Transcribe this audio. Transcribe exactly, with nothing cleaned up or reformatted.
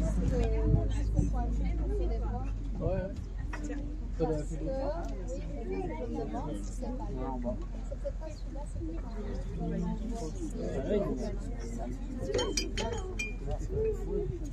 Ouais. Parce que, oui, je me demande si c'est pas là. C'est peut-être pas celui-là, c'est peut-être pas là.